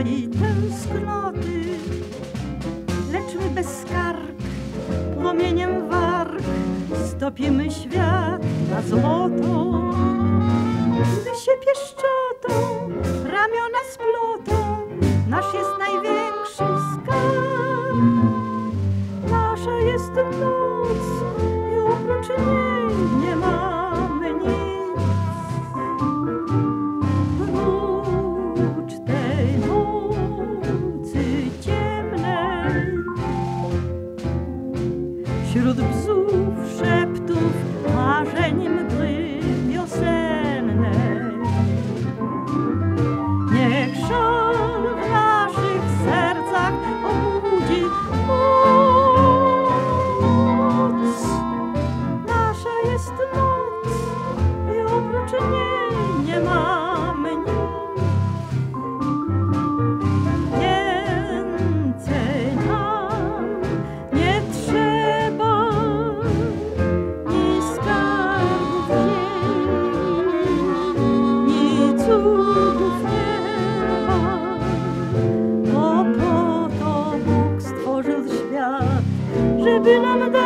i tęsknoty, lecz my bez skarg płomieniem warg stopimy świat na złoto. Gdy się pieszczotą ramiona splotą, nasz jest największy skarb. Nasza jest noc i oprócz niej nie mamy nic. Prócz tej nocy ciemnej, wśród bzów, szeptów, marzeń mgły wiosennej. Niech szal w naszych sercach obudzi moc. Nasza jest noc i oprócz niej nie mamy nic. Więcej nam nie trzeba ni skarbów ziemi, ni cudów nieba, bo po to Bóg stworzył świat, żeby nam dać